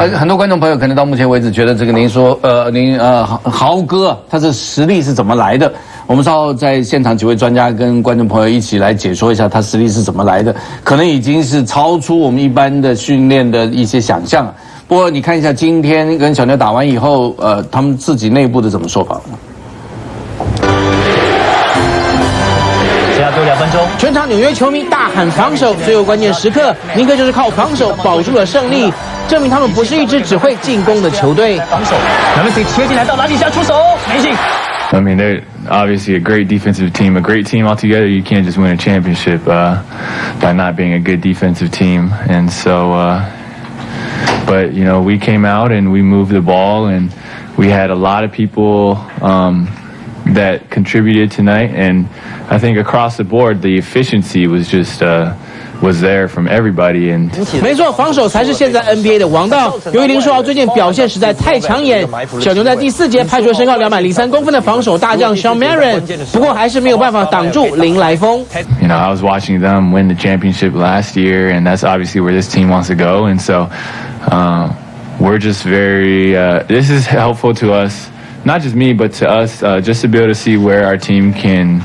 很多观众朋友可能到目前为止觉得这个豪哥他的实力是怎么来的？我们稍后在现场几位专家跟观众朋友一起来解说一下他实力是怎么来的，可能已经是超出我们一般的训练的一些想象。不过你看一下今天跟小牛打完以后，他们自己内部的怎么说法？ 最后2分钟， 全场纽约球迷大喊防守，最后关键时刻，尼克就是靠防守保住了胜利，证明他们不是一支只会进攻的球队。 防守 ，Ramsey 切进来到篮底下出手，没进。 I mean, they're obviously a great defensive team, a great team altogether. You can't just win a championship by not being a good defensive team. And so, but you know, we came out and we moved the ball, and we had a lot of people that contributed tonight. And I think across the board, the efficiency was just was there from everybody. And 没错，防守才是现在 NBA 的王道。由于林书豪最近表现实在太抢眼，小牛在第4节派出身高203公分的防守大将 Shawn Marion， 不过还是没有办法挡住林来疯。 You know, I was watching them win the championship last year, and that's obviously where this team wants to go. And so, we're just very. This is helpful to us, not just me, but to us, just to be able to see where our team can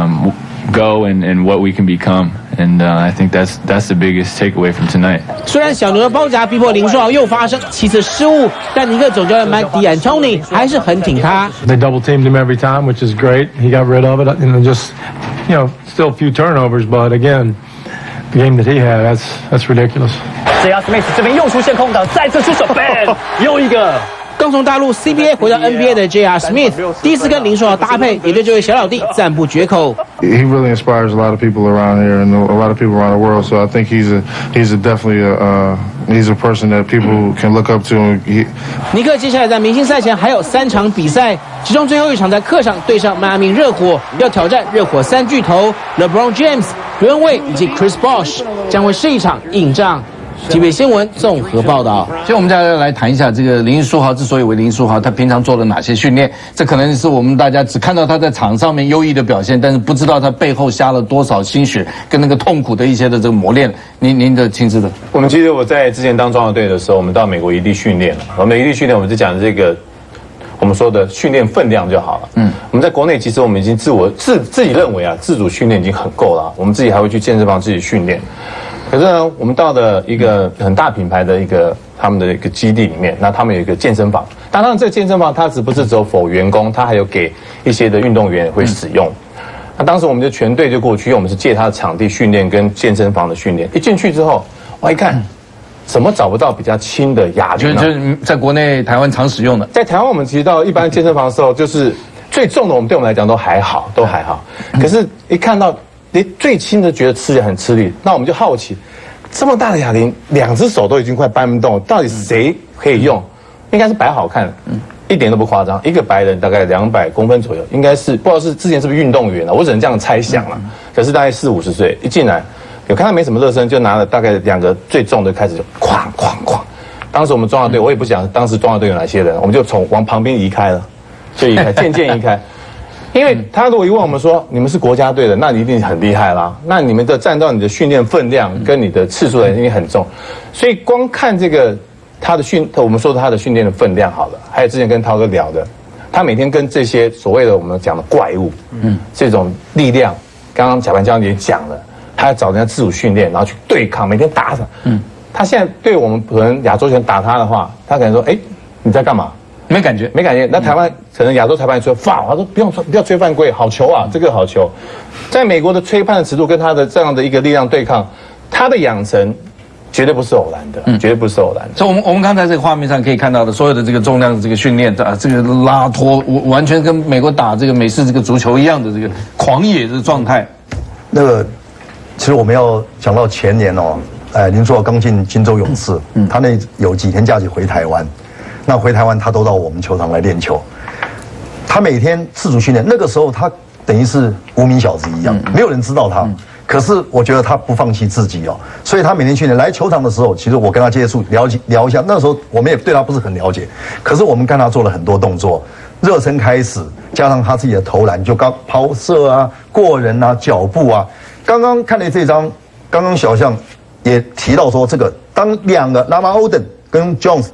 go and what we can become. And I think that's the biggest takeaway from tonight. 虽然小牛的包夹逼迫林书豪又发生7次失误，但尼克总教练 Mike D'Antoni 还是很挺他。 They double teamed him every time, which is great. He got rid of it, and just, you know, still a few turnovers, but again, the game that he had, that's ridiculous. J.R. Smith 这边又出现空档，再次出手 ，bang， 又一个。 刚从大陆 CBA 回到 NBA 的 J.R. Smith 第一次跟林书豪搭配，也对这位小老弟赞不绝口。 He really inspires a lot of people around here and a lot of people around the world. So I think he's definitely he's a person that people can look up to. 尼克接下来在明星赛前还有3场比赛，其中最后一场在客场对上迈阿密热火，要挑战热火3巨头 LeBron James、刘恩卫以及 Chris Bosh， 将会是一场硬仗。TVB 新闻综合报道。 所以我们再来谈一下这个林书豪之所以为林书豪，他平常做了哪些训练？这可能是我们大家只看到他在场上面优异的表现，但是不知道他背后下了多少心血跟那个痛苦的一些的这个磨练。您的亲自的， 我们其实我在之前当中华队的时候，我们到美国移地训练了。我们移地训练，我们就讲这个我们说的训练分量就好了。我们在国内其实我们已经自己认为啊，自主训练已经很够了。我们自己还会去健身房自己训练。可是呢，我们到了一个很大品牌的他们的一个基地里面，那他们有一个健身房。当然，这个健身房它不是只有否员工，它还有给一些的运动员也会使用。那当时我们就全队就过去，因为我们是借他的场地训练跟健身房的训练。一进去之后，我一看，怎么找不到比较轻的哑铃呢？ 就是在国内台湾常使用的。 在台湾我们其实到一般健身房的时候，就是最重的，对我们来讲都还好。可是一看到最轻的觉得吃起来很吃力，那我们就好奇，这么大的哑铃，2只手都已经快搬不动，到底谁可以用？应该是摆好看，一点都不夸张。一个白人大概200公分左右，应该是不知道是之前是不是运动员啊，我只能这样猜想了。可是大概40-50岁，一进来有看他没什么热身，就拿了大概2个最重的开始就哐哐哐。当时我们中华队，我也不讲当时中华队有哪些人，我们就往旁边移开了，就移开，渐移开。因为他如果一问我们说你们是国家队的，那你一定很厉害啦。那你们的占到你的训练分量跟你的次数一定很重，所以光看这个我们说他的训练的分量好了，还有之前跟涛哥聊的，他每天跟这些所谓的我们讲的怪物，这种力量，刚刚贾班教练也讲了，他要找人家自主训练，然后去对抗，每天打他。他现在对我们可能亚洲拳打他的话，他可能说，你在干嘛？没感觉。那台湾可能亚洲裁判吹罚，他说不要吹犯规，好球啊，这个好球。在美国的吹判的尺度跟他的这样的一个力量对抗，他的养成绝对不是偶然的，绝对不是偶然的。 所以我们刚才这个画面上可以看到的，所有的这个重量的这个训练啊，这个拉脱，完全跟美国打这个美式这个足球一样的这个狂野的状态。 那个，其实我们要讲到前年哦，林书豪刚进金州勇士，他那有几天假期回台湾。那回台湾，他都到我们球场来练球。他每天自主训练，那个时候他等于是无名小子一样，没有人知道他。可是我觉得他不放弃自己哦，所以他每天训练。来球场的时候，其实我跟他接触聊一下，那时候我们也对他不是很了解，可是我们看他做了很多动作，热身开始，加上他自己的投篮，就抛射啊、过人啊、脚步啊。刚刚看了这张，刚刚小象也提到说，这个当2个 Lamar Odom 跟 Jones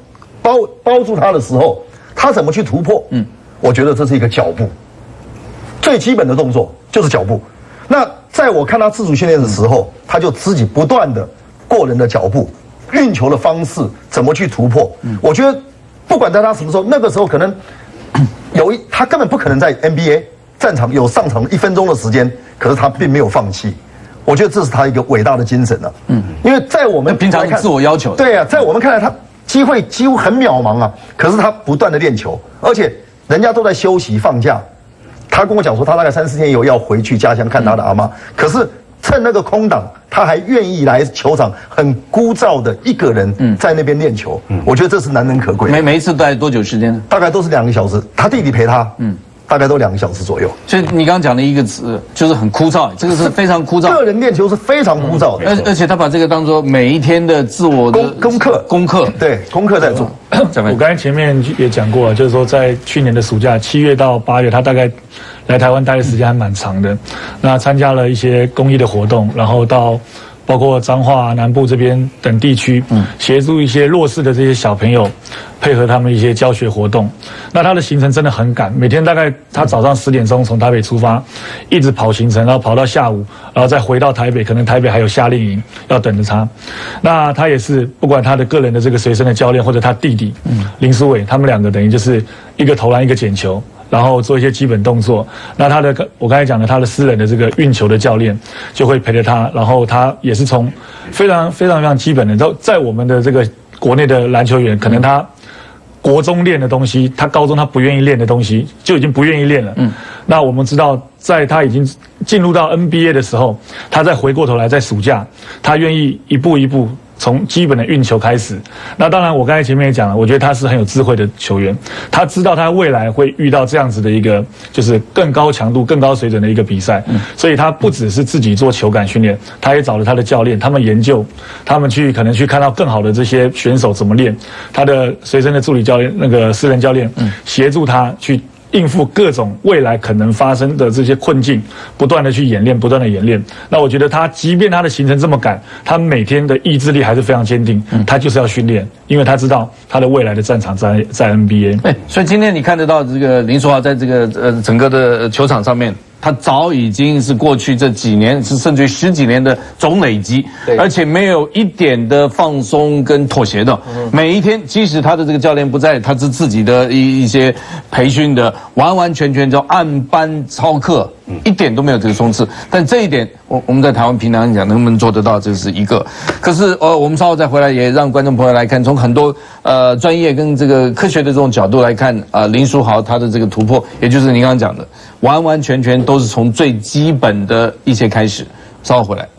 包住他的时候，他怎么去突破？我觉得这是一个脚步，最基本的动作就是脚步。那在我看他自主训练的时候，他就自己不断的过人的脚步，运球的方式怎么去突破。我觉得不管在他什么时候，那个时候可能他根本不可能在 NBA 战场有上场1分钟的时间，可是他并没有放弃。我觉得这是他一个伟大的精神了。因为在我们平常自我要求， 对啊，在我们看来他机会几乎很渺茫啊，可是他不断的练球，而且人家都在休息放假。他跟我讲说，他大概3、4天以后要回去家乡看他的阿嬷。可是趁那个空档，他还愿意来球场，很枯燥的一个人在那边练球。我觉得这是难能可贵。 每一次大概多久时间呢？ 大概都是2个小时，他弟弟陪他。大概都2个小时左右。 所以你刚刚讲的一个词就是很枯燥，这个是非常枯燥。 个人练球是非常枯燥的， 而且他把这个当作每一天的自我的功课，对，功课在做。 我刚才前面也讲过了，就是说在去年的暑假7月到8月，他大概来台湾待的时间还蛮长的。那参加了一些公益的活动，然后到包括彰化南部这边等地区，协助一些弱势的这些小朋友，配合他们一些教学活动。那他的行程真的很赶，每天大概他早上10点钟从台北出发，一直跑行程，然后跑到下午，然后再回到台北，可能台北还有夏令营要等着他。那他也是不管他的个人的这个随身的教练，或者他弟弟林书伟，他们2个等于就是一个投篮一个捡球，然后做一些基本动作。那我刚才讲的他的私人的这个运球的教练就会陪着他，然后他也是从非常基本的，都在我们的这个国内的篮球员，可能他国中练的东西，他高中他不愿意练的东西，就已经不愿意练了。那我们知道，在他已经进入到 NBA 的时候，他再回过头来，在暑假，他愿意一步一步从基本的运球开始。那当然，我刚才前面也讲了，我觉得他是很有智慧的球员，他知道他未来会遇到这样子的一个就是更高强度、更高水准的一个比赛，所以他不只是自己做球感训练，他也找了他的教练，他们研究，他们可能去看到更好的这些选手怎么练，他的随身的助理教练，那个私人教练协助他去应付各种未来可能发生的这些困境，不断的去演练，不断的演练。那我觉得他即便他的行程这么赶，他每天的意志力还是非常坚定，他就是要训练，因为他知道他的未来的战场在 NBA。 所以今天你看得到这个林书豪在这个整个的球场上面，他早已经是过去这几年，甚至于10几年的总累积，而且没有一点的放松跟妥协的。每一天，即使他的这个教练不在，他是自己的一些培训的，完完全全就按班操课，一点都没有这个松弛。但这一点，我们在台湾平常讲能不能做得到，这是一个。可是我们稍后再回来，也让观众朋友来看，从很多专业跟这个科学的这种角度来看，林书豪他的这个突破，也就是您刚刚讲的，完完全全都是从最基本的一些开始。稍后回来。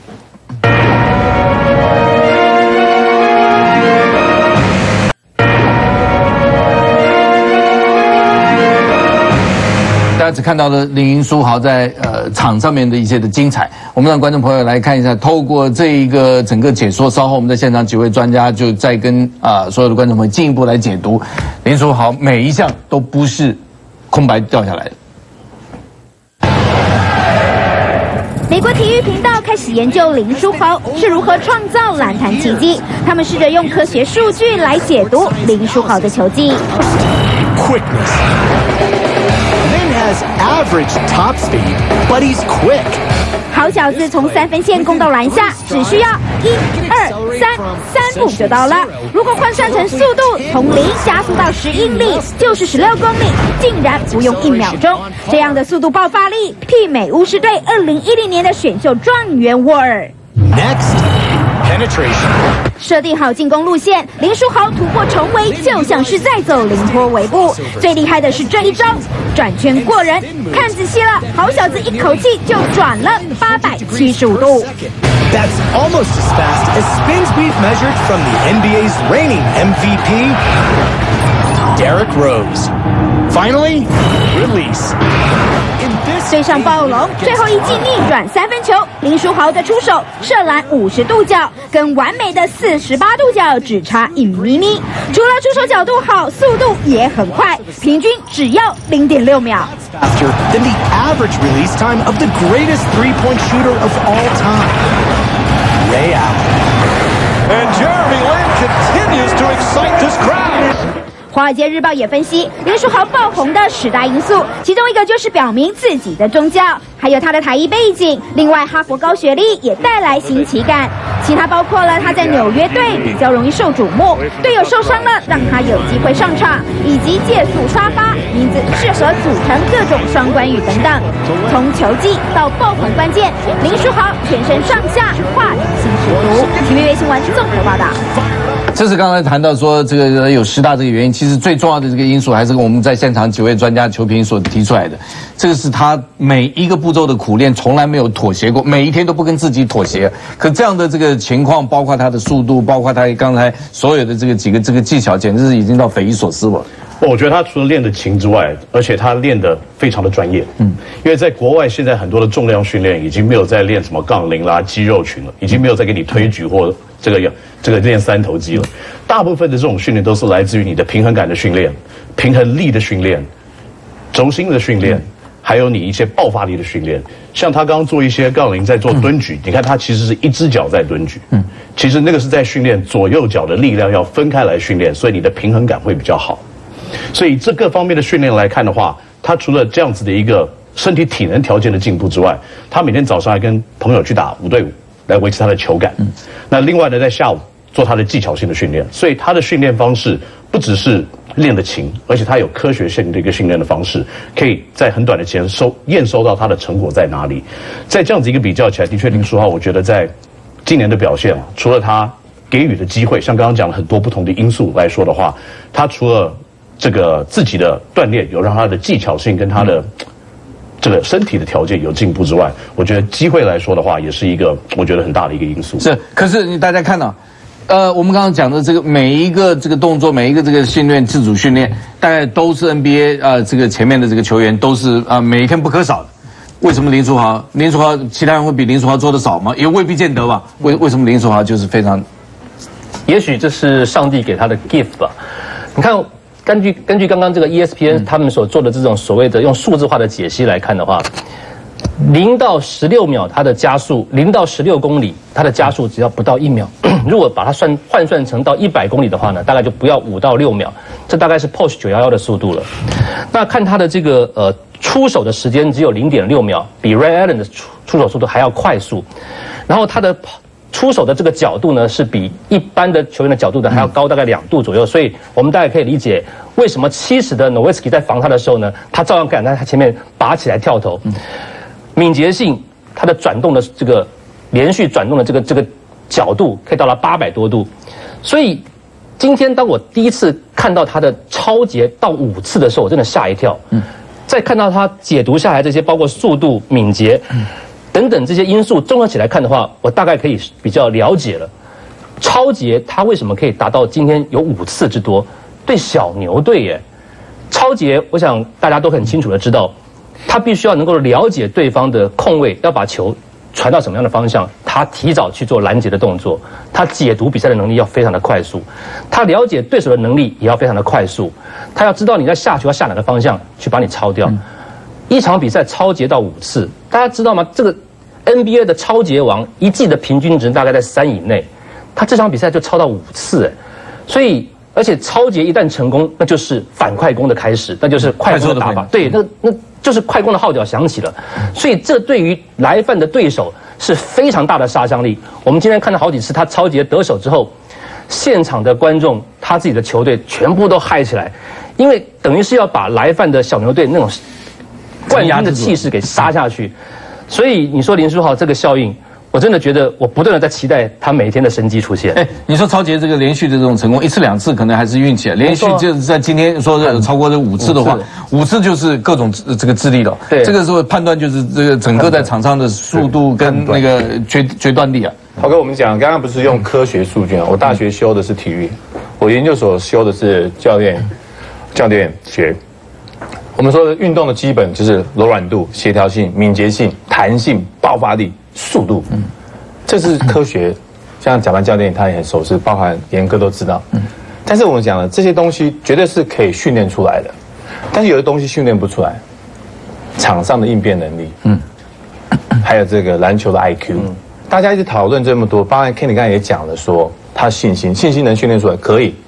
大家只看到了林书豪在场上面的一些的精彩，我们让观众朋友来看一下，透过这一个整个解说，稍后我们在现场几位专家就再跟所有的观众朋友进一步来解读林书豪每一项都不是空白掉下来的。 美国体育频道开始研究林书豪是如何创造篮坛奇迹，他们试着用科学数据来解读林书豪的球技。 Quickness. Then has average top speed, but he's quick. 好小子从3分线攻到篮下，只需要1、2、3步就到了。如果换算成速度，从0加速到10英里，就是16公里，竟然不用1秒钟。这样的速度爆发力，媲美巫师队2010年的选秀状元沃尔。 Next, penetration. 设定好进攻路线，林书豪突破重围，就像是在走凌波微步。最厉害的是这一招，转圈过人。看仔细了，好小子一口气就转了875度。 That's almost as fast as spin speed measured from the NBA's reigning MVP, Derrick Rose. Finally, release. 对上暴龙，最后一记逆转3分球，林书豪的出手射篮50度角，跟完美的48度角只差1厘米。除了出手角度好，速度也很快，平均只要0.6秒。 Faster than the average release time of the greatest three-point shooter of all time, Ray Allen. And Jeremy Lin continues to excite this crowd. 华尔街日报也分析，林书豪爆红的10大因素，其中一个就是表明自己的宗教，还有他的台裔背景。另外，哈佛高学历也带来新奇感。其他包括了他在纽约队比较容易受瞩目，队友受伤了让他有机会上场，以及借宿沙发，名字适合组成各种双关语等等。从球技到爆红关键，林书豪全身上下话题性十足。TVB 新闻综合报道。 这是刚才谈到说这个有10大这个原因，其实最重要的这个因素还是我们在现场几位专家球评所提出来的。这个是他每一个步骤的苦练，从来没有妥协过，每一天都不跟自己妥协。可这样的这个情况，包括他的速度，包括他刚才所有的这个几个这个技巧，简直是已经到匪夷所思了。 我觉得他除了练的勤之外，而且他练得非常的专业。因为在国外现在很多的重量训练已经没有在练什么杠铃啦、肌肉群了，已经没有在给你推举或这个练3头肌了。大部分的这种训练都是来自于你的平衡感的训练、平衡力的训练、轴心的训练，还有你一些爆发力的训练。像他刚刚做一些杠铃在做蹲举，你看他其实是一只脚在蹲举。其实那个是在训练左右脚的力量要分开来训练，所以你的平衡感会比较好。所以这各方面的训练来看的话，他除了这样子的一个身体体能条件的进步之外，他每天早上还跟朋友去打5对5，来维持他的球感。那另外呢，在下午做他的技巧性的训练，所以他的训练方式不只是练得勤，而且他有科学性的一个训练的方式，可以在很短的时间验收到他的成果在哪里。在这样子一个比较起来，的确林书豪我觉得在今年的表现啊，除了他给予的机会，像刚刚讲了很多不同的因素来说的话，他除了这个自己的锻炼有让他的技巧性跟他的这个身体的条件有进步之外，我觉得机会来说的话，也是一个我觉得很大的一个因素。 是，可是大家看到，我们刚刚讲的这个每一个这个动作，每一个这个训练，自主训练，大概都是 NBA 这个前面的这个球员都是每一天不可少的。为什么林书豪其他人会比林书豪做得少吗？也未必见得吧。为什么林书豪就是非常？ 也许这是上帝给他的 gift 吧。你看。根据刚刚这个 ESPN 他们所做的这种所谓的用数字化的解析来看的话，0到16秒它的加速，0到16公里它的加速只要不到1秒。如果把它换算成到100公里的话呢，大概就不要5到6秒，这大概是 Porsche 911的速度了。那看它的这个出手的时间只有0.6秒，比 Ray Allen 的出手速度还要快速。然后它的出手的这个角度呢，是比一般的球员的角度呢还要高大概2度左右，所以我们大概可以理解为什么70的 Nowitzki 在防他的时候呢，他照样敢在他前面拔起来跳投。敏捷性，他的转动的这个连续转动的这个角度可以到了800多度，所以今天当我第一次看到他的超节到5次的时候，我真的吓一跳。再看到他解读下来这些，包括速度、敏捷。等等这些因素综合起来看的话，我大概可以比较了解了。超节他为什么可以达到今天有5次之多？对小牛队耶，超节我想大家都很清楚的知道，他必须要能够了解对方的控卫要把球传到什么样的方向，他提早去做拦截的动作，他解读比赛的能力要非常的快速，他了解对手的能力也要非常的快速，他要知道你在下球要下哪个方向去把你抄掉。一场比赛超节到5次，大家知道吗？这个 NBA 的超节王一季的平均值大概在3以内，他这场比赛就超到5次，所以而且超节一旦成功，那就是反快攻的开始，那就是快攻的打法，对，那就是快攻的号角响起了，所以这对于来犯的对手是非常大的杀伤力。我们今天看到好几次他超节得手之后，现场的观众他自己的球队全部都嗨起来，因为等于是要把来犯的小牛队那种冠军的气势给杀下去，所以你说林书豪这个效应，我真的觉得我不断的在期待他每一天的神迹出现。 你说超杰这个连续的这种成功，1次2次可能还是运气，连续就是在今天说超过这5次的话，5次就是各种这个智力了。对，这个时候判断就是这个整个在场上的速度跟那个决断力啊。 豪哥，我们讲刚刚不是用科学数据啊，我大学修的是体育，我研究所修的是教练学。我们说的运动的基本就是柔软度、协调性、敏捷性、弹性、爆发力、速度，这是科学。像贾曼教练他也很熟悉，包含严哥都知道。但是我们讲的这些东西绝对是可以训练出来的，但是有的东西训练不出来，场上的应变能力，还有这个篮球的 IQ，大家一直讨论这么多，包含 Kenny 刚才也讲了说他信心能训练出来可以，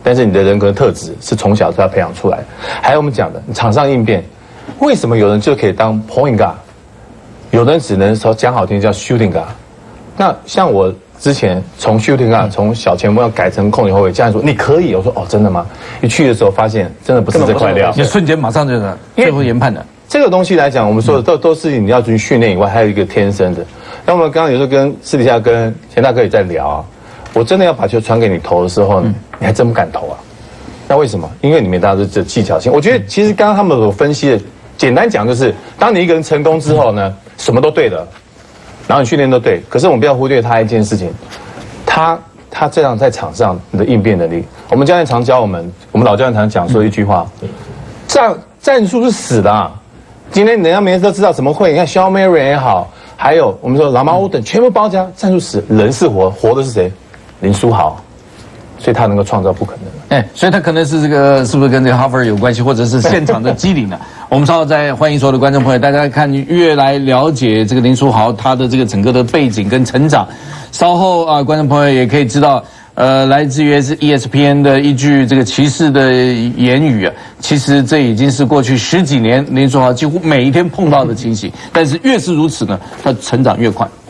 但是你的人格特质是从小就要培养出来的。还有我们讲的场上应变，为什么有人就可以当 point guard， 有人只能说讲好听叫 shooting guard？ 那像我之前从 shooting guard 从小前锋要改成控球后卫，家人说你可以，我说哦真的吗？一去的时候发现真的不是这块料， 你瞬间马上就是最后研判的。 这个东西来讲，我们说的都是你要去训练以外，还有一个天生的。那我们刚刚有时候跟私底下跟钱大哥也在聊啊，我真的要把球传给你投的时候，你还真不敢投啊。那为什么？因为里面大家都是技巧性。我觉得其实刚刚他们所分析的，简单讲就是，当你一个人成功之后呢，什么都对了，然后你训练都对，可是我们不要忽略他一件事情，他这样在场上你的应变能力。我们教练常教我们老教练常讲说一句话，战术是死的啊。今天人家每次都知道怎么会，你看肖梅瑞也好，还有我们说拉马欧等全部包夹，战术死，人是活，活的是谁？林书豪，所以他能够创造不可能。 所以他可能是这个是不是跟这个 Harvard 有关系，或者是现场的机灵呢？我们稍后再欢迎所有的观众朋友，大家看越来了解这个林书豪他的这个整个的背景跟成长。稍后啊，观众朋友也可以知道。来自于ESPN 的一句这个骑士的言语啊，其实这已经是过去10几年林书豪几乎每一天碰到的情形，但是越是如此呢，他成长越快。